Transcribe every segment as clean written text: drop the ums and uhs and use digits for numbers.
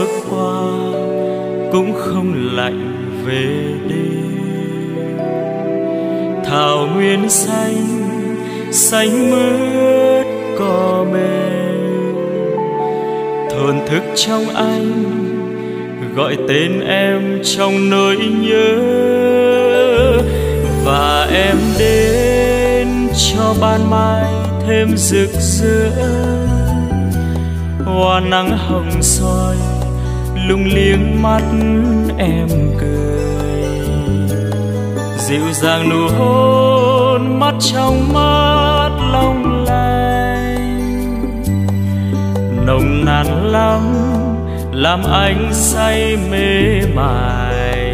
qua cũng không lạnh về đêm. Thảo nguyên xanh xanh mướt cỏ mềm, thổn thức trong anh gọi tên em trong nỗi nhớ. Và em đến cho ban mai thêm rực rỡ, hoa nắng hồng soi lung liếng mắt em cười. Dịu dàng nụ hôn mắt trong mắt long lanh, nồng nàn lắm làm anh say mê mải.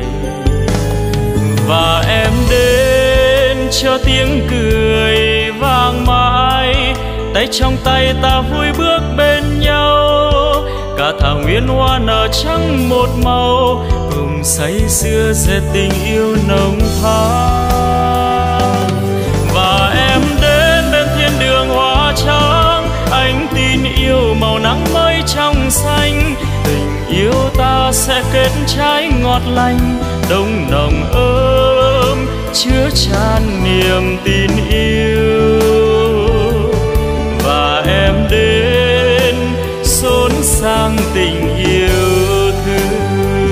Và em đến cho tiếng cười vang mãi, tay trong tay ta vui bước bên nhau. Cả thảo nguyên hoa nở trắng một màu, cùng say sưa dệt tình yêu nồng thắm. Và em đến bên thiên đường hoa trắng, anh tin yêu màu nắng mới trong xanh. Tình yêu ta sẽ kết trái ngọt lành, đông nồng ấm chứa chan niềm tin yêu. Và em đến xốn sang tình yêu thương.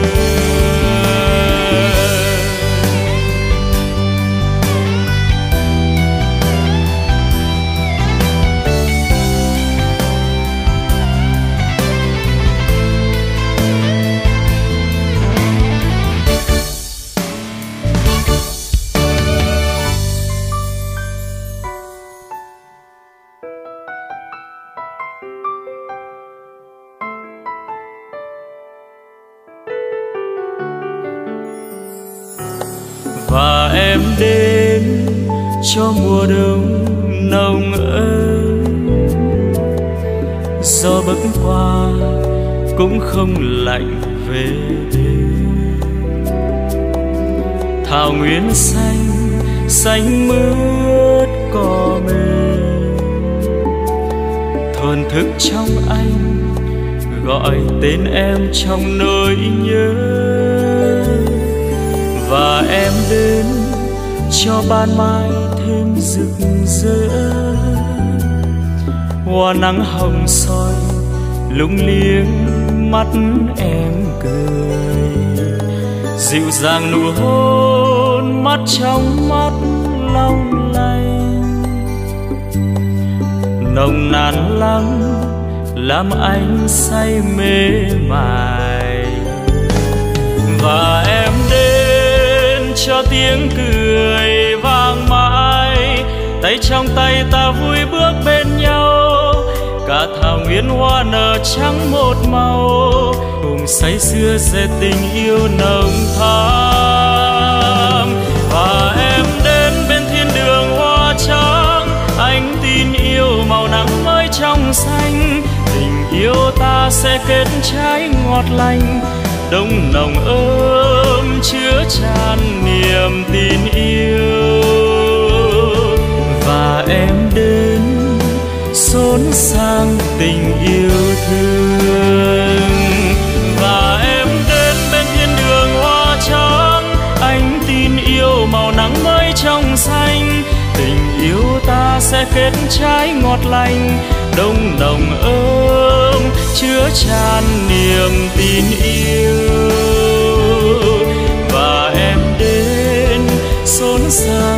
Và em đến cho mùa đông nồng ấm, gió bấc qua cũng không lạnh về đêm. Thảo nguyên xanh xanh mướt cỏ mềm, thổn thức trong anh gọi tên em trong nỗi nhớ. Và em đến cho ban mai thêm rực rỡ, hoa nắng hồng soi lung liếng mắt em cười. Dịu dàng nụ hôn mắt trong mắt long lanh, nồng nàn lắm làm anh say mê mải. Và em đến cho tiếng cười vang mãi, tay trong tay ta vui bước bên nhau. Cả thảo nguyên hoa nở trắng một màu, cùng say sưa dệt tình yêu nồng thắm. Và em đến bên thiên đường hoa trắng, anh tin yêu màu nắng mới trong xanh. Tình yêu ta sẽ kết trái ngọt lành, đông nồng ấm chứa chan niềm tin yêu. Và em đến xốn sang tình yêu thương. Và em đến bên thiên đường hoa trắng, anh tin yêu màu nắng mới trong xanh. Tình yêu ta sẽ kết trái ngọt lành, đông nồng ấm chứa chan niềm tin yêu. Và em đến xốn sang